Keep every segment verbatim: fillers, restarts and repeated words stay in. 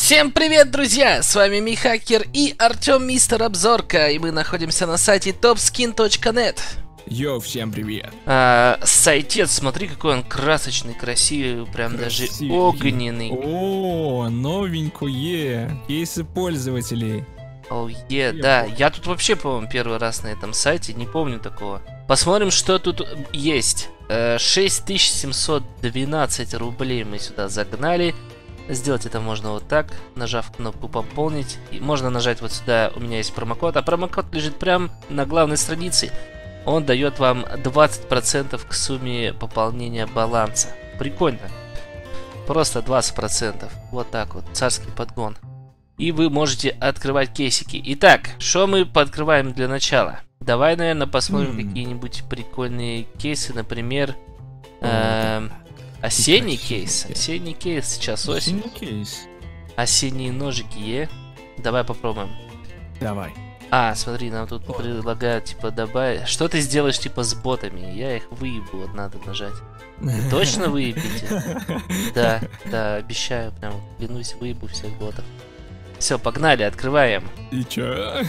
Всем привет, друзья! С вами Михакер и Артем Мистер Обзорка, и мы находимся на сайте топ скин точка нет. Йоу, всем привет! А, сайтец, смотри, какой он красочный, красивый, прям Красивый. даже огненный. О, новенькое! Кейсы пользователей. Оу, е, да. Я тут вообще, по-моему, первый раз на этом сайте, не помню такого. Посмотрим, что тут есть. шесть тысяч семьсот двенадцать рублей мы сюда загнали. Сделать это можно вот так, нажав кнопку «Пополнить». И можно нажать вот сюда, у меня есть промокод, а промокод лежит прямо на главной странице. Он дает вам двадцать процентов к сумме пополнения баланса. Прикольно. Просто двадцать процентов. Вот так вот, царский подгон. И вы можете открывать кейсики. Итак, что мы пооткрываем для начала? Давай, наверное, посмотрим mm. какие-нибудь прикольные кейсы, например... Эм... Осенний кейс. Осенний кейс, сейчас осень. Осенний кейс. Осенние ножики, е. Давай попробуем. Давай. А, смотри, нам тут О. предлагают, типа, добавить. Что ты сделаешь, типа, с ботами? Я их выебу, вот надо нажать. Вы точно выебите? Да, да, обещаю, прям, клянусь, выебу всех ботов. Все, погнали, открываем. И чё?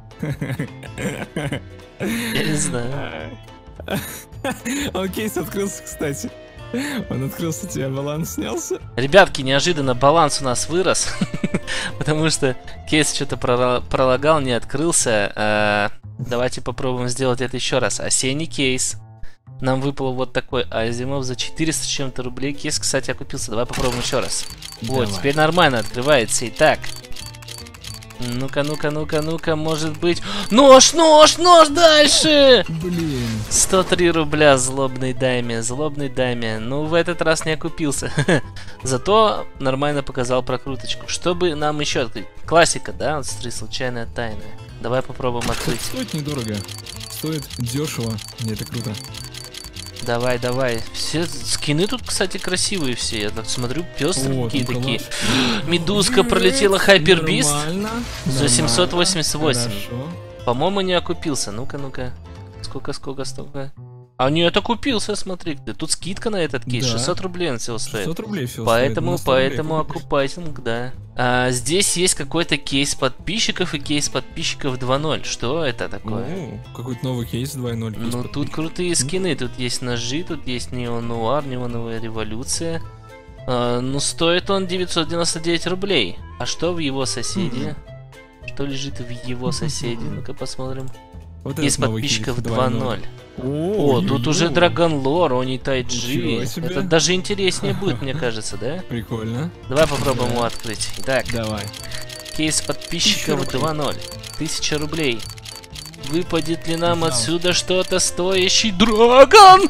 Я не знаю. Он кейс открылся, кстати. Он открылся, у тебя баланс снялся. Ребятки, неожиданно баланс у нас вырос. Потому что кейс что-то пролагал, не открылся. Давайте попробуем сделать это еще раз. Осенний кейс. Нам выпал вот такой Азимов за четыреста с чем-то рублей. Кейс, кстати, окупился. Давай попробуем еще раз. Вот, теперь нормально открывается. Итак. Ну-ка, ну-ка, ну-ка, ну-ка, может быть... Нож, нож, нож дальше! Блин. сто три рубля злобный дайме, злобный дайме. Ну, в этот раз не окупился. Зато нормально показал прокруточку. Чтобы нам еще открыть? Классика, да? Вот смотри, случайная тайна. Давай попробуем открыть. Стоит недорого. Стоит дешево. Не, это круто. Давай, давай. Все скины тут, кстати, красивые все. Я так смотрю, пестрые какие такие. Медузка пролетела Хайпербист за семьсот восемьдесят восемь. По-моему, не окупился. Ну-ка, ну-ка. Сколько, сколько, сколько? А нет, окупился, смотри. Тут скидка на этот кейс. Да. шестьсот рублей он всего стоит. шестьсот рублей всего поэтому, стоит. Поэтому окупайтинг, да. А, здесь есть какой-то кейс подписчиков и кейс подписчиков два ноль. Что это такое? О, какой-то новый кейс два ноль. Ну, тут крутые скины. Тут есть ножи, тут есть неонуар, неоновая революция. А, ну, стоит он девятьсот девяносто девять рублей. А что в его соседе? Mm-hmm. Что лежит в его соседе? Ну-ка посмотрим. Вот из подписчиков два ноль. О, тут уже Драгонлор, они тайджи. Это даже интереснее будет, мне кажется, да? Прикольно. Давай попробуем его открыть. Итак, давай. Кейс подписчиков два ноль. Тысяча рублей. Выпадет ли нам отсюда что-то стоящий Драгон?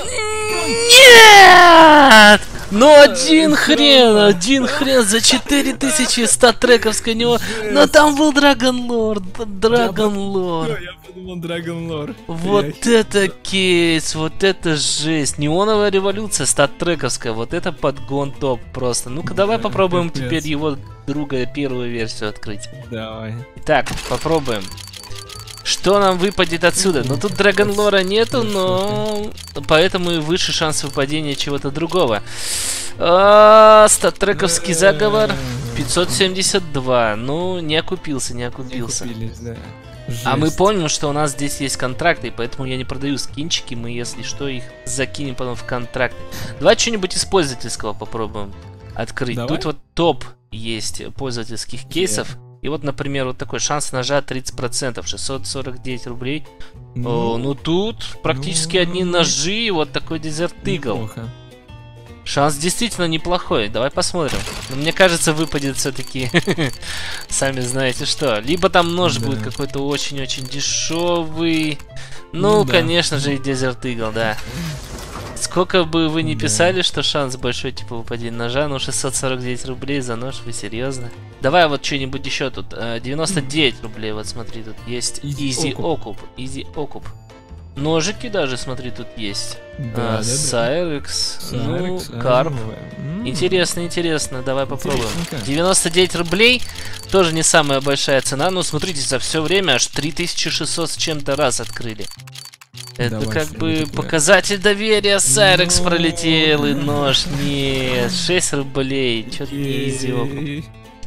Нет! Ну один хрен, один хрен за четыре тысячи статрековской него. Но там был Драгонлор, Драгонлор. Я подумал Драгонлор. Вот это кейс, вот это жесть. Неоновая революция статтрековская, вот это подгон топ просто. Ну-ка давай попробуем теперь его друга первую версию открыть. Давай. Итак, попробуем. Что нам выпадет отсюда? Ну тут Драгонлора нету, но поэтому и выше шанс выпадения чего-то другого. А, статтрековский заговор пятьсот семьдесят два. Ну, не окупился, не окупился. Не купились, да. А мы помним, что у нас здесь есть контракты, и поэтому я не продаю скинчики. Мы, если что, их закинем потом в контракты. Давай что-нибудь из пользовательского попробуем открыть. Давай? Тут вот топ есть пользовательских кейсов. Yeah. И вот, например, вот такой шанс ножа тридцать процентов, шестьсот сорок девять рублей. Ну, О, ну тут практически ну, одни ножи, вот такой Desert Eagle. Шанс действительно неплохой, давай посмотрим. Но мне кажется, выпадет все-таки, сами знаете что. Либо там нож да. будет какой-то очень-очень дешевый. Ну, ну да. конечно же, и Desert Eagle, да. Сколько бы вы ни писали, да. что шанс большой, типа, выпадения ножа, ну шестьсот сорок девять рублей за нож, вы серьезно? Давай вот что-нибудь еще тут. девяносто девять рублей, вот смотри, тут есть Easy Окуп. Easy Окуп. Ножики даже, смотри, тут есть. Да, а, да, Сайрекс, да. ну, Карп. Интересно, интересно, давай попробуем. девяносто девять рублей, тоже не самая большая цена, но смотрите, за все время аж три тысячи шестьсот с чем-то раз открыли. Это Давай, как бы такое. Показатель доверия. Сайрекс пролетел и нож. Нет, шесть рублей. Чё-то не изи окуп.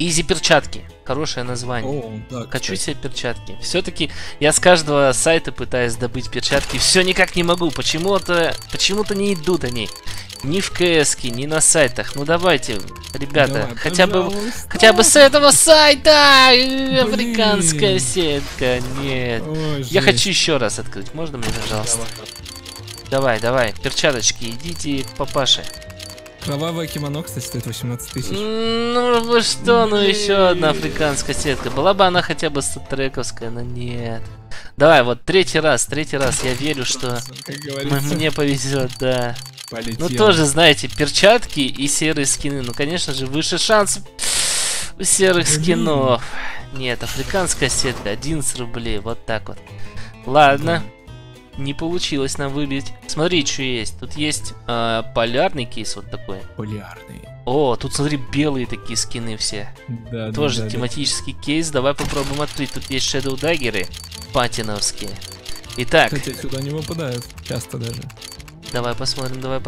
Изи перчатки. Хорошее название. О, да, Хочу себе перчатки. Все-таки я с каждого сайта пытаюсь добыть перчатки. Все никак не могу. Почему-то почему-то не идут они. Ни в КСке, ни на сайтах. Ну давайте, ребята, Давай, хотя пожалуйста. бы хотя бы с этого сайта. Африканская сетка. Нет. Ой, Я жесть. хочу еще раз открыть. Можно мне, пожалуйста? Давай, давай. Перчаточки, идите к папаше. Кровавое кимоно, кстати, стоит восемнадцать тысяч. Ну вы что, ну еще одна африканская сетка. Была бы она хотя бы статрековская, но нет. Давай, вот третий раз, третий раз. Я верю, что Как м- говорится, мне повезет, да. полетело. Ну тоже, знаете, перчатки и серые скины. Ну, конечно же, выше шанс у серых Блин. скинов. Нет, африканская сетка, одиннадцать рублей, вот так вот. Ладно. Не получилось нам выбить. Смотри, что есть. Тут есть э, полярный кейс вот такой. Полярный. О, тут смотри, белые такие скины все. Да, Тоже да, да, тематический кейс. Давай попробуем открыть. Тут есть Shadow Dagger'ы патиновские. Итак, да. Кстати, сюда не выпадают. Часто даже. давай посмотрим, давай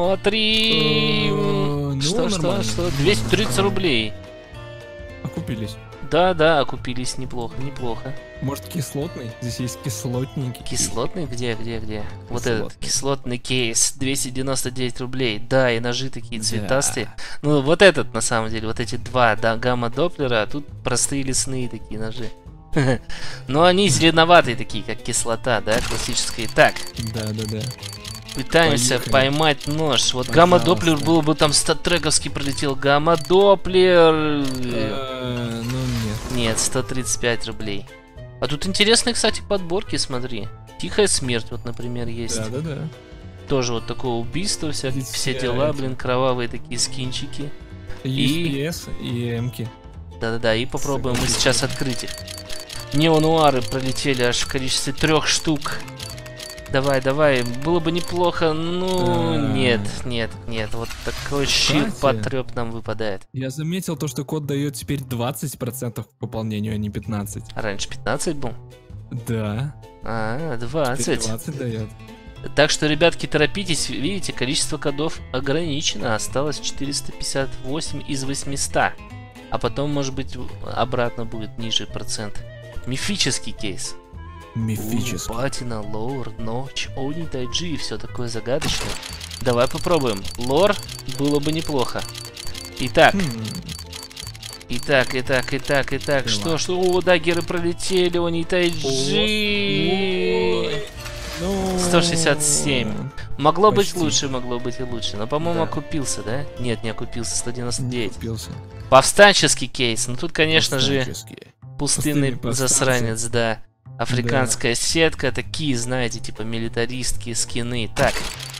посмотрим. О, ну, Что, что, нормально. что? двести тридцать рублей. Окупились. Да, да, окупились неплохо, неплохо. Может, кислотный? Здесь есть кислотненький. Кислотный? Где, где, где? Вот Кислотный. этот кислотный кейс. двести девяносто девять рублей. Да, и ножи такие Да. цветастые. Ну, вот этот, на самом деле, вот эти два, да, гамма-доплера, а тут простые лесные такие ножи. Но они зеленоватые такие, как кислота, да, классическая. Так, Да, да, да. пытаемся Поехали. поймать нож. Вот Пожалуйста. гамма-доплер был бы там статрековский пролетел. Гамма-доплер. Э, Ну, нет. Нет, сто тридцать пять рублей. А тут интересные, кстати, подборки, смотри. Тихая смерть, вот, например, есть. Да, да, да. Тоже вот такое убийство, вся, Здесь все все дела, эти- блин, кровавые такие скинчики. И И- пи эс, и эмки. Да-да-да, и попробуем мы сейчас открыть их. Неонуары пролетели аж в количестве трех штук. Давай, давай, было бы неплохо, ну, А. нет, нет, нет, вот такой щит Кстати. потреп нам выпадает. Я заметил то, что код дает теперь двадцать процентов к пополнению, а не пятнадцать. А раньше пятнадцать был? Да. А, Теперь двадцать. двадцать дает. Так что, ребятки, торопитесь, видите, количество кодов ограничено, осталось четыреста пятьдесят восемь из восьмисот. А потом, может быть, обратно будет ниже процент. Мифический кейс. Мифический. Патина, лор, ночь, они, тайджи и все такое загадочное. Давай попробуем. Лор было бы неплохо. Итак, Хм, итак, итак, итак, итак, Давай. что, что? О, даггеры пролетели, они, тайджи. ну, сто шестьдесят семь. Могло Почти. быть лучше, могло быть и лучше. Но, по-моему, Да. окупился, да? Нет, не окупился, сто девяносто девять. Купился. Повстанческий кейс. Ну тут, конечно же, Повстанческий. пустынный пустынные повстанцы. засранец, да. Африканская сетка, такие, знаете, типа милитаристские скины. Так.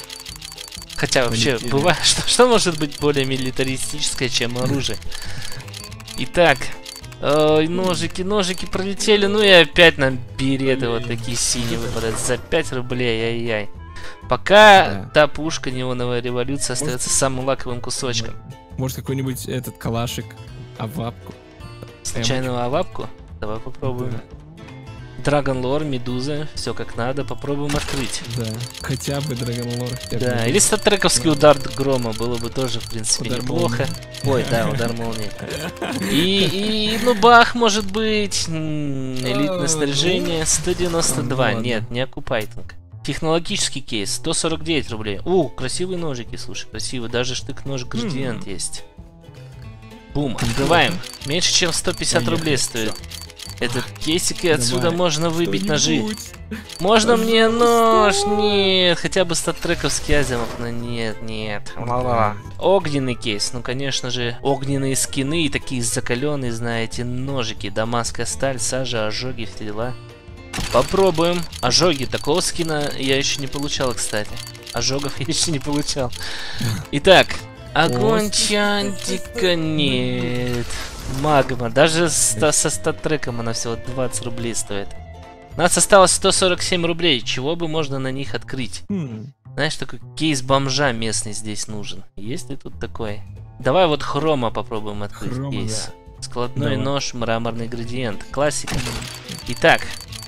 Хотя вообще, Полетели. бывает, что, что может быть более милитаристическое, чем оружие? Итак, ой, ножики, ножики пролетели, ну и опять нам береты вот Блин. такие синие выпадают за пять рублей, ай-яй. Пока Да. та пушка неоновая революция остается самым лаковым кусочком. Может, какой-нибудь этот калашик, авапку. Случайного авапку? Давай попробуем. Драгон Лор, Медуза, все как надо, попробуем открыть. Да. Хотя бы Драгонлор. хотя бы. Да, или статрековский удар грома было бы тоже, в принципе, Удар неплохо. молнии. Ой, да, удар молнии. И, и, ну, бах, может быть, м, элитное А, снаряжение, сто девяносто два, ну, ладно. нет, не окупайтинг. Технологический кейс, сто сорок девять рублей. О, красивые ножики, слушай, красивые, даже штык-нож градиент есть. Бум, открываем. Меньше, чем сто пятьдесят рублей стоит этот кейсик, и отсюда Давай, можно выбить ножи. Что-нибудь. Можно мне нож? Пожалуйста. Нет, хотя бы статрековский Азимов, но нет, нет. Ла-ла. Огненный кейс, ну конечно же, огненные скины и такие закаленные, знаете, ножики, дамасская сталь, сажа, ожоги, все дела. Попробуем. Ожоги, такого скина я еще не получал, кстати. Ожогов я еще не получал. Итак, огонь О, чантика нет. Магма, даже с- со статреком она всего двадцать рублей стоит. У нас осталось сто сорок семь рублей, чего бы можно на них открыть? Хм, Знаешь, такой кейс бомжа местный здесь нужен. Есть ли тут такой? Давай вот хрома попробуем открыть Хрома, кейс. Складной Давай. нож, мраморный градиент. Классика. Итак,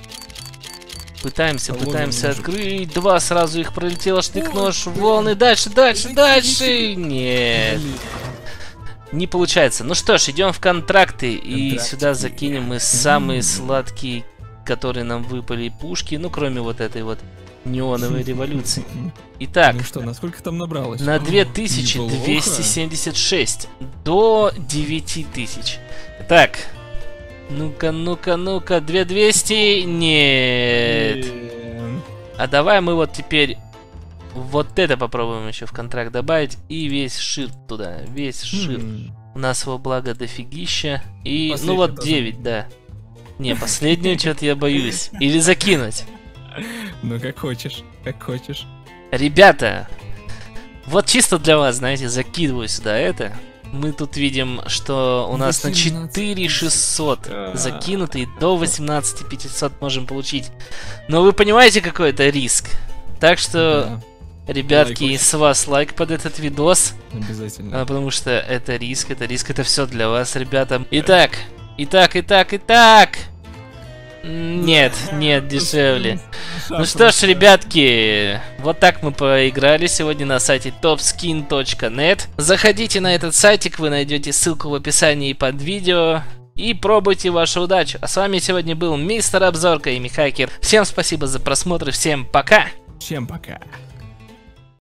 пытаемся, Холодный пытаемся ножик. открыть. Два сразу их пролетело, штык-нож, волны. Дальше, дальше, дальше. Нет. блин. не получается. Ну что ж, идем в контракты. И Контрактики. сюда закинем мы самые сладкие, которые нам выпали пушки. Ну, кроме вот этой вот неоновой революции. Итак, Ну что, насколько там набралось? на две тысячи двести Неплохо. семьдесят шесть до девяти тысяч. Так, ну-ка, ну-ка, ну-ка, две тысячи двести? Нет. Эм, А давай мы вот теперь вот это попробуем еще в контракт добавить. И весь ширт туда, весь ширт. хм. У нас во благо дофигища. И, ну Последний вот тоже. девять, да. Не, последнюю что-то я боюсь. Или закинуть. Ну как хочешь, как хочешь. Ребята, вот чисто для вас, знаете, закидываю сюда это. Мы тут видим, что у нас на четыре тысячи шестьсот закинуто, и до восемнадцати тысяч пятисот можем получить. Но вы понимаете, какой это риск? Так что, Да, ребятки, Лайк. с вас лайк под этот видос. обязательно. А, потому что это риск, это риск, это все для вас, ребята. Итак, итак, итак, итак. Нет, нет, дешевле. Ну что ж, ребятки, вот так мы поиграли сегодня на сайте топ скин точка нет. Заходите на этот сайтик, вы найдете ссылку в описании под видео. И пробуйте вашу удачу. А с вами сегодня был Мистер Обзорка и Михакер. Всем спасибо за просмотр, всем пока! Всем пока.